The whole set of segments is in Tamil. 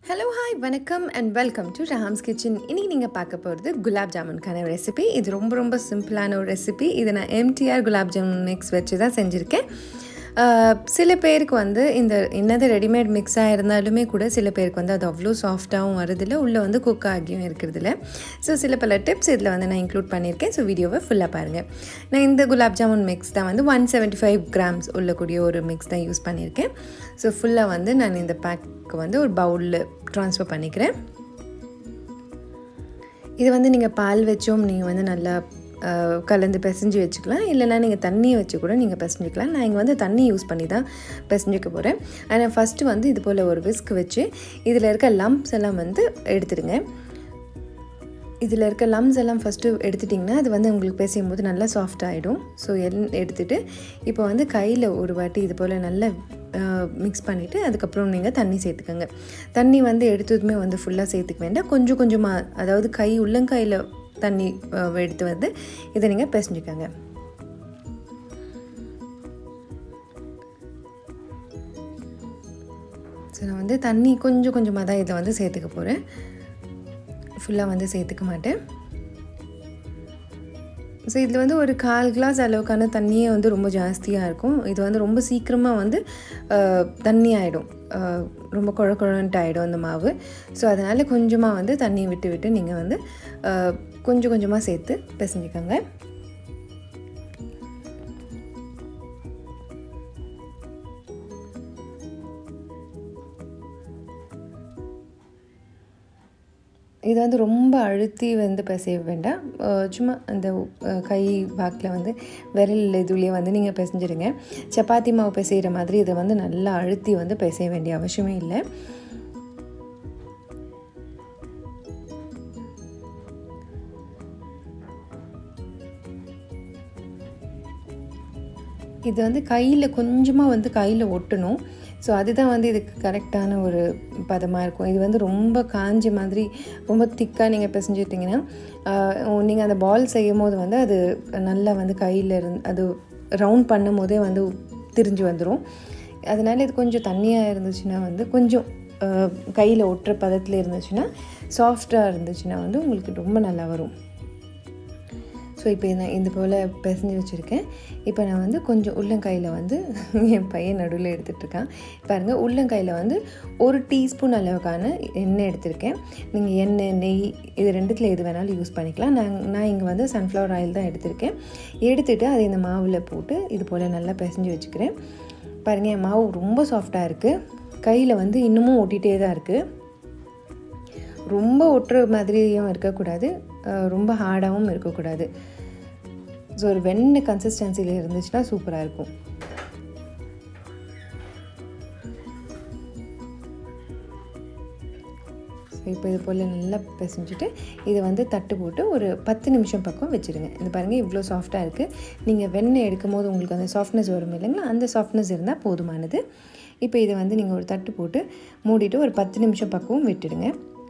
Hello, hi, vanakkam and welcome to Raham's Kitchen. இன்னைக்கு நீங்க பார்க்க போறது குலாப் ஜாமுன்கான ரெசிபி. இது ரொம்ப சிம்பிளான ஒரு ரெசிபி. இதை நான் MTR குலாப் ஜாமுன் மிக்ஸ் வச்சு தான் செஞ்சுருக்கேன். சில பேருக்கு வந்து இந்த என்னது ரெடிமேட் மிக்ஸாக இருந்தாலுமே கூட சில பேருக்கு வந்து அது அவ்வளோ சாஃப்டாகவும் வருதில்லை, உள்ளே வந்து குக் ஆகியும் இருக்கிறதில்ல. ஸோ சில பல டிப்ஸ் இதில் வந்து நான் இன்க்ளூட் பண்ணியிருக்கேன். ஸோ வீடியோவை ஃபுல்லாக பாருங்கள். நான் இந்த குலாப் ஜாமுன் மிக்ஸ் தான் வந்து 175 grams உள்ளக்கூடிய ஒரு மிக்ஸ் தான் யூஸ் பண்ணியிருக்கேன். ஸோ ஃபுல்லாக வந்து நான் இந்த பேக்கு வந்து ஒரு பவுலில் ட்ரான்ஸ்ஃபர் பண்ணிக்கிறேன். இது வந்து நீங்கள் பால் வச்சும் நீங்கள் வந்து நல்லா கலந்து பிசைஞ்சு வச்சுக்கலாம், இல்லைனா நீங்கள் தண்ணியை வச்சு கூட நீங்கள் பிசைஞ்சிக்கலாம். நான் இங்கே வந்து தண்ணி யூஸ் பண்ணி தான் பிசைஞ்சிக்க போகிறேன். ஆனால் ஃபஸ்ட்டு வந்து இது போல் ஒரு விஸ்க் வச்சு இதில் இருக்க லம்ப்ஸ் எல்லாம் வந்து எடுத்துடுங்க. இதில் இருக்க லம்ஸ் எல்லாம் ஃபஸ்ட்டு எடுத்துட்டிங்கன்னா அது வந்து உங்களுக்கு பிசையும் போது நல்லா சாஃப்ட் ஆகிடும். ஸோ எடுத்துகிட்டு இப்போ வந்து கையில் ஒரு வாட்டி இது போல் நல்லா மிக்ஸ் பண்ணிவிட்டு அதுக்கப்புறம் நீங்கள் தண்ணி சேர்த்துக்கோங்க. தண்ணி வந்து எடுத்ததுமே வந்து ஃபுல்லாக சேர்த்துக்க வேண்டாம், கொஞ்சம் கொஞ்சமாக, அதாவது உள்ளங்கையில் தண்ணி எடுத்து வந்து இதை நீங்கள் பிசைஞ்சுக்கோங்க. ஸோ நான் வந்து தண்ணி கொஞ்சம் கொஞ்சமாக தான் இதில் வந்து சேர்த்துக்க போகிறேன், ஃபுல்லாக வந்து சேர்த்துக்க மாட்டேன். ஸோ இதில் வந்து ஒரு 1/4 glass அளவுக்கான தண்ணியே வந்து ரொம்ப ஜாஸ்தியாக இருக்கும். இது வந்து ரொம்ப சீக்கிரமாக வந்து தண்ணி ஆகிடும், ரொம்ப குழன்ட்டு ஆகிடும் அந்த மாவு. ஸோ அதனால் கொஞ்சமாக வந்து தண்ணி விட்டு நீங்கள் வந்து கொஞ்சம் கொஞ்சமாக சேர்த்து பிசைஞ்சிக்கோங்க. இது வந்து ரொம்ப அழுத்தி வந்து பிசைய வேண்டாம், சும்மா அந்த கை வாக்கில் வந்து விரல் இதுலேயே வந்து நீங்கள் பிசைஞ்சிடுங்க. சப்பாத்தி மாவு பிசைகிற மாதிரி இதை வந்து நல்லா அழுத்தி வந்து பிசைய வேண்டிய அவசியமே இல்லை. இது வந்து கையில் கொஞ்சமாக வந்து கையில் ஒட்டணும். ஸோ அதுதான் வந்து இதுக்கு கரெக்டான ஒரு பதமாக இருக்கும். இது வந்து ரொம்ப காஞ்ச மாதிரி ரொம்ப திக்காக நீங்கள் பிசைஞ்சிட்டிங்கன்னா நீங்கள் அந்த பால் செய்யும் போது வந்து அது நல்லா வந்து கையில் அது ரவுண்ட் பண்ணும் போதே வந்து திரிஞ்சு வந்துடும். அதனால இது கொஞ்சம் தண்ணியாக இருந்துச்சுன்னா வந்து கொஞ்சம் கையில் ஒட்டுற பதத்தில் இருந்துச்சுன்னா, சாஃப்டாக இருந்துச்சுன்னா வந்து உங்களுக்கு ரொம்ப நல்லா வரும். ஸோ இப்போ நான் இந்த போல் பிசைஞ்சு வச்சுருக்கேன். இப்போ நான் வந்து கொஞ்சம் உள்ளங்கையில் வந்து என் பையன் நடுவில் எடுத்துகிட்ருக்கான் பாருங்கள். உள்ளங்கையில் வந்து 1 teaspoon அளவுக்கான எண்ணெய் எடுத்திருக்கேன். நீங்கள் எண்ணெய், நெய் இது ரெண்டுத்தில் எது வேணாலும் யூஸ் பண்ணிக்கலாம். நான் இங்கே வந்து சன்ஃப்ளவர் ஆயில் தான் எடுத்திருக்கேன். எடுத்துகிட்டு அதை இந்த மாவில் போட்டு இது போல் நல்லா பிசைஞ்சு வச்சுக்கிறேன். பாருங்கள், என் மாவு ரொம்ப சாஃப்டாக இருக்குது, கையில் வந்து இன்னமும் ஒட்டிகிட்டே தான் இருக்குது. ரொம்ப ஒட்டுற மாதிரியும் இருக்கக்கூடாது, ரொம்ப ஹார்டாகவும் இருக்கக்கூடாது. ஸோ ஒரு வெண்ணெய் கன்சிஸ்டன்சியில் இருந்துச்சுன்னா சூப்பராக இருக்கும். ஸோ இப்போ இது போல் நல்லா பிசைஞ்சிட்டு இதை வந்து தட்டு போட்டு ஒரு 10 நிமிஷம் பக்கம் வச்சுருங்க. இது பாருங்கள், இவ்வளோ சாஃப்டாக இருக்குது. நீங்கள் வெண்ணெய் எடுக்கும் போது உங்களுக்கு அந்த சாஃப்ட்னஸ் வரும் இல்லைங்களா, அந்த சாஃப்ட்னஸ் இருந்தால் போதுமானது. இப்போ இதை வந்து நீங்கள் ஒரு தட்டு போட்டு மூடிட்டு ஒரு 10 நிமிஷம் பக்கம் விட்டுடுங்க.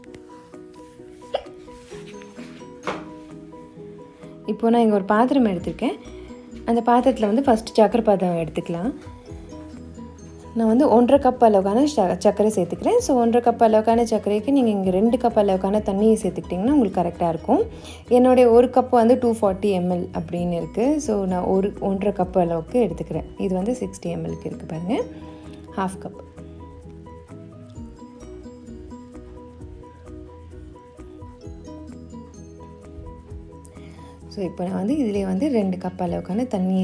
இப்போது நான் இங்கே ஒரு பாத்திரம் எடுத்திருக்கேன். அந்த பாத்திரத்தில் வந்து ஃபஸ்ட்டு சக்கரை பாத்திரம் எடுத்துக்கலாம். நான் வந்து 1.5 cup அளவுக்கான சர்க்கரை சேர்த்துக்கிறேன். ஸோ 1.5 cup அளவுக்கான சர்க்கரைக்கு நீங்கள் இங்கே 2 cup அளவுக்கான தண்ணியை சேர்த்துக்கிட்டிங்கன்னா உங்களுக்கு கரெக்டாக இருக்கும். என்னுடைய 1 cup வந்து 240 ml அப்படின்னு இருக்குது. ஸோ நான் 1.5 cup அளவுக்கு எடுத்துக்கிறேன். இது வந்து 60 mlக்கு இருக்குது பாருங்கள், 1/2 cup. ஸோ இப்போ நான் வந்து இதிலே வந்து 2 cup அளவுக்கான தண்ணியை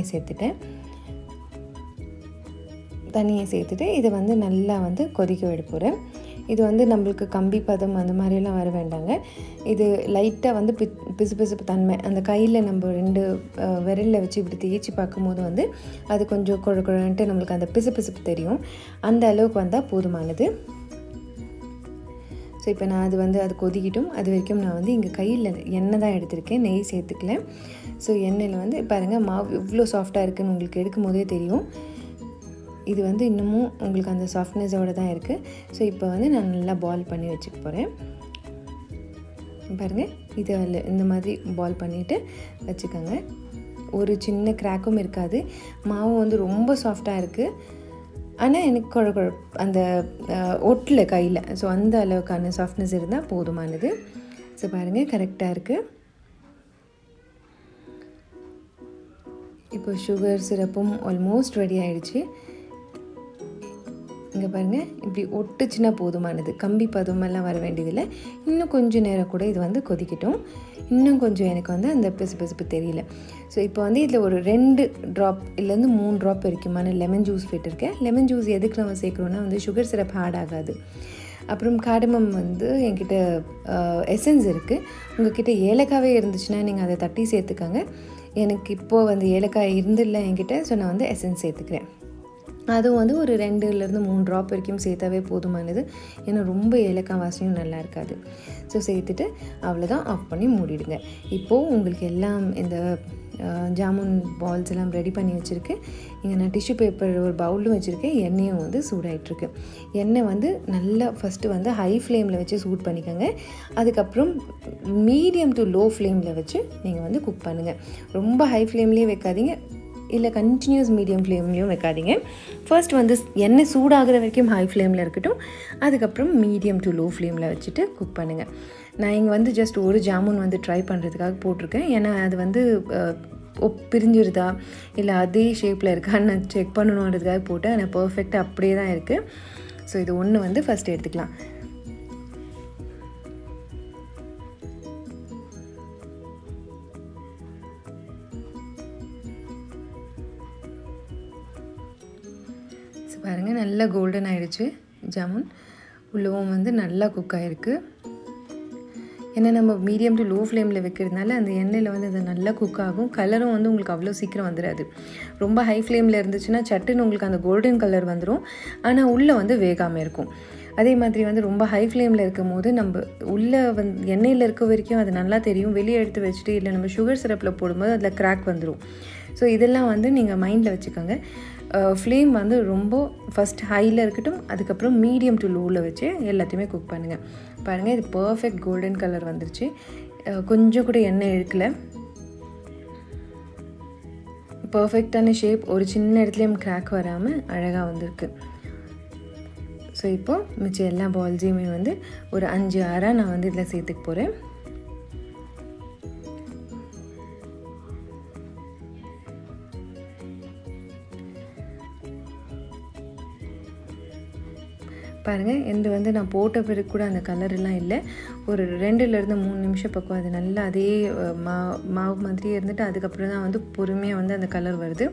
சேர்த்துட்டு இதை வந்து நல்லா வந்து கொதிக்க விட போகிறேன். இது வந்து நம்மளுக்கு கம்பி பதம் அந்த மாதிரிலாம் வர வேண்டாங்க. இது லைட்டாக வந்து பிசுபிசுப்பு தன்மை, அந்த கையில் நம்ம 2 விரலில் வச்சு இப்படி தேய்ச்சி பார்க்கும்போது வந்து அது கொஞ்சம் குழன்ட்டு நம்மளுக்கு அந்த பிசுபிசுப்பு தெரியும். அந்த அளவுக்கு வந்தால் போதுமானது. ஸோ இப்போ நான் அது கொதிக்கிட்டும். அது வரைக்கும் நான் வந்து இங்கே கையில் எண்ணெய் தான் எடுத்திருக்கேன், நெய் சேர்த்துக்கல. ஸோ எண்ணெயில் வந்து பாருங்கள், மாவு இவ்வளோ சாஃப்டாக இருக்குதுன்னு உங்களுக்கு எடுக்கும் போதே தெரியும். இது வந்து இன்னமும் உங்களுக்கு அந்த சாஃப்ட்னஸோடு தான் இருக்குது. ஸோ இப்போ வந்து நான் நல்லா பால் பண்ணி வச்சுக்க போகிறேன். பாருங்கள், இதை இந்த மாதிரி பால் பண்ணிவிட்டு வச்சுக்கோங்க. ஒரு சின்ன கிராக்கும் இருக்காது. மாவு வந்து ரொம்ப சாஃப்டாக இருக்குது. ஆனால் எனக்கு அந்த ஒட்டில் கையில். ஸோ அந்த அளவுக்கான சாஃப்ட்னஸ் இருந்தால் போதுமானது. ஸோ பாருங்கள் கரெக்டாக இருக்குது. இப்போ சுகர் சிரப்பும் ஆல்மோஸ்ட் ரெடி ஆகிடுச்சு. இங்கே பாருங்கள், இப்படி ஒட்டுச்சுன்னா போதுமானது. கம்பி பதமெல்லாம் வர வேண்டியதில்லை. இன்னும் கொஞ்சம் நேரம் கூட இது வந்து கொதிக்கட்டும். இன்னும் கொஞ்சம் எனக்கு வந்து அந்த பிசுபிசுப்பு தெரியல. ஸோ இப்போ வந்து இதில் ஒரு 2 ட்ராப் இல்லைருந்து 3 ட்ராப் வரைக்குமான லெமன் ஜூஸ் விட்டுருக்கேன். லெமன் ஜூஸ் எதுக்கு நம்ம சேர்க்குறோன்னா வந்து சுகர் சிரப் ஹார்ட் ஆகாது. அப்புறம் காடமம் வந்து என்கிட்ட எசன்ஸ் இருக்குது. உங்கள்கிட்ட ஏலக்காவே இருந்துச்சுன்னா நீங்கள் அதை தட்டி சேர்த்துக்கோங்க. எனக்கு இப்போது வந்து ஏலக்காய் இருந்தில்லை என்கிட்ட. ஸோ நான் வந்து எசன்ஸ் சேர்த்துக்கிறேன். அதுவும் வந்து ஒரு 2லேருந்து 3 ட்ராப் வரைக்கும் சேர்த்தாவே போதுமானது. ஏன்னா ரொம்ப ஏலக்காய் வாசனையும் நல்லா இருக்காது. ஸோ சேர்த்துட்டு அவ்வளோதான், ஆஃப் பண்ணி மூடிடுங்க. இப்போது உங்களுக்கு எல்லாம் இந்த ஜாமுன் பால்ஸ் எல்லாம் ரெடி பண்ணி வச்சுருக்கு. இங்கே நான் டிஷ்யூ பேப்பர் ஒரு பவுலும் வச்சுருக்கேன். எண்ணெயும் வந்து சூடாகிட்ருக்கு. எண்ணெய் வந்து நல்லா ஃபஸ்ட்டு வந்து ஹை ஃப்ளேமில் வச்சு சூட் பண்ணிக்கோங்க. அதுக்கப்புறம் மீடியம் டு லோ ஃப்ளேமில் வச்சு நீங்கள் வந்து குக் பண்ணுங்கள். ரொம்ப ஹை ஃப்ளேம்லேயே வைக்காதீங்க, இல்லை கண்டினியூஸ் மீடியம் ஃப்ளேம்லேயும் வைக்காதீங்க. ஃபர்ஸ்ட் வந்து எண்ணெய் சூடாகிற வரைக்கும் ஹை ஃப்ளேமில் இருக்கட்டும். அதுக்கப்புறம் மீடியம் டு லோ ஃப்ளேமில் வச்சுட்டு குக் பண்ணுங்கள். நான் இங்கே வந்து ஜஸ்ட் ஒரு ஜாமுன் வந்து ட்ரை பண்ணுறதுக்காக போட்டிருக்கேன். ஏன்னா அது வந்து பிரிஞ்சிருதா இல்லை அதே ஷேப்பில் இருக்கான்னு நான் செக் பண்ணணுன்றதுக்காக போட்டேன். ஆனால் பர்ஃபெக்டாக அப்படியே தான் இருக்குது. ஸோ இது ஒன்று வந்து ஃபஸ்ட் எடுத்துக்கலாம். பாருங்கள், நல்லா கோல்டன் ஆகிடுச்சு ஜாமுன். உள்ளவும் வந்து நல்லா குக் ஆகிருக்கு. ஏன்னா நம்ம மீடியம் டு லோ ஃப்ளேமில் வைக்கிறதுனால அந்த எண்ணெயில் வந்து அது நல்லா குக் ஆகும். கலரும் வந்து உங்களுக்கு அவ்வளோ சீக்கிரம் வந்துடாது. ரொம்ப ஹை ஃப்ளேமில் இருந்துச்சுன்னா சட்டுன்னு உங்களுக்கு அந்த கோல்டன் கலர் வந்துடும். ஆனால் உள்ளே வந்து வேகாமல் இருக்கும். அதே மாதிரி வந்து ரொம்ப ஹை ஃப்ளேமில் இருக்கும் போது நம்ம உள்ளே வந்து எண்ணெயில் இருக்க வரைக்கும் அது நல்லா தெரியும். வெளியே எடுத்து வச்சுட்டு இல்லை நம்ம சுகர் சிரப்பில் போடும்போது அதில் கிராக் வந்துடும். ஸோ இதெல்லாம் வந்து நீங்கள் மைண்டில் வச்சுக்கோங்க. ஃப்ளேம் வந்து ரொம்ப ஃபஸ்ட் ஹையில் இருக்கட்டும். அதுக்கப்புறம் மீடியம் டு லோவில் வச்சு எல்லாத்தையுமே குக் பண்ணுங்கள். பாருங்கள், இது பர்ஃபெக்ட் கோல்டன் கலர் வந்துருச்சு. கொஞ்சம் கூட எண்ணெய் இழுக்கலை. பர்ஃபெக்டான ஷேப், ஒரு சின்ன இடத்துலையும் கிராக் வராமல் அழகாக வந்திருக்கு. ஸோ இப்போது மிச்சம் எல்லா பால்ஸையுமே வந்து ஒரு 5-6 நான் வந்து இதில் சேர்த்துக்க போகிறேன். பாருங்கள், இது வந்து நான் போட்ட பிறகு கூட அந்த கலரெல்லாம் இல்லை. ஒரு 2லேருந்து 3 நிமிஷம் பக்கம் அது நல்லா அதே மாவு மாதிரியே இருந்துட்டு அதுக்கப்புறம் தான் வந்து பொறுமையாக வந்து அந்த கலர் வருது.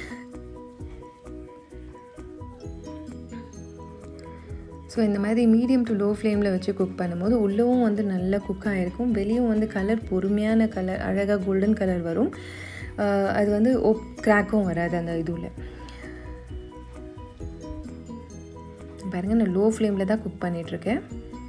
ஸோ இந்த மாதிரி மீடியம் டு லோ ஃப்ளேமில் வச்சு குக் பண்ணும்போது உள்ளவும் வந்து நல்லா குக் ஆகிருக்கும். வெளியும் வந்து கலர் பொறுமையான கலர், அழகாக கோல்டன் கலர் வரும். அது வந்து கிராக்கும் வராது அந்த இதுவில். பாருங்கள், நான் லோ ஃப்ளேமில் தான் குக் பண்ணிகிட்ருக்கேன்.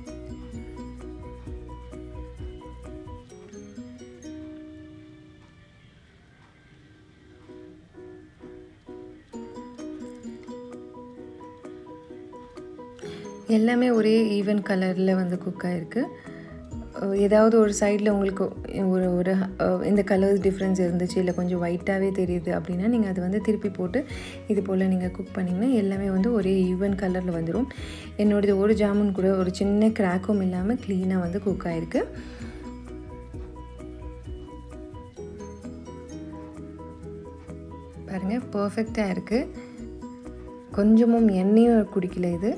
எல்லாமே ஒரே ஈவன் கலரில் வந்து குக் ஆகிருக்கு. ஏதாவது ஒரு சைடில் உங்களுக்கு ஒரு இந்த கலர்ஸ் டிஃப்ரென்ஸ் இருந்துச்சு, இல்லை கொஞ்சம் ஒயிட்டாகவே தெரியுது அப்படின்னா நீங்கள் அதை வந்து திருப்பி போட்டு இது போல் நீங்கள் குக் பண்ணிங்கன்னா எல்லாமே வந்து ஒரே ஈவன் கலரில் வந்துடும். என்னோடது ஒரு ஜாமுன் கூட ஒரு சின்ன கிராக்கும் இல்லாமல் க்ளீனாக வந்து குக் ஆகிருக்கு. பாருங்கள், பர்ஃபெக்டாக இருக்குது. கொஞ்சமும் எண்ணெயும் குடிக்கல இது.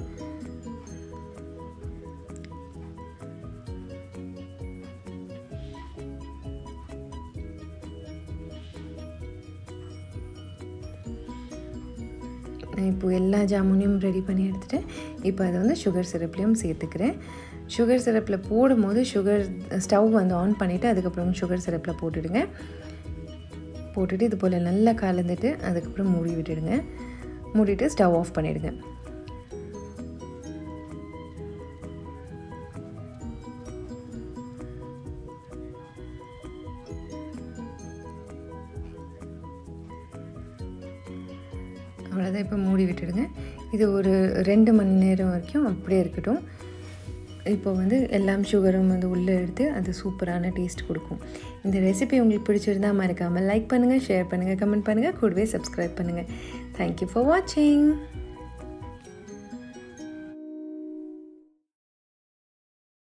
இப்போது எல்லா ஜாமுனையும் ரெடி பண்ணி எடுத்துகிட்டு இப்போ அதை வந்து சுகர் சிரப்லேயும் சேர்த்துக்கிறேன். சுகர் சிரப்பில் போடும்போது ஸ்டவ் வந்து ஆன் பண்ணிவிட்டு அதுக்கப்புறம் சுகர் சிரப்பில் போட்டுடுங்க. போட்டுட்டு இது போல் நல்லா கலந்துட்டு அதுக்கப்புறம் மூடி விட்டுடுங்க. மூடிட்டு ஸ்டவ் ஆஃப் பண்ணிவிடுங்க. அவ்வளோதான், இப்போ மூடி விட்டுடுங்க. இது ஒரு 2 மணி நேரம் வரைக்கும் அப்படியே இருக்கட்டும். இப்போ வந்து எல்லாம் சுகரும் வந்து உள்ளே எடுத்து அது சூப்பரான டேஸ்ட் கொடுக்கும். இந்த ரெசிபி உங்களுக்கு பிடிச்சிருந்தால் மறக்காமல் லைக் பண்ணுங்கள், ஷேர் பண்ணுங்கள், கமெண்ட் பண்ணுங்கள், கூடவே சப்ஸ்கிரைப் பண்ணுங்கள். தேங்க்யூ ஃபார் வாட்சிங்.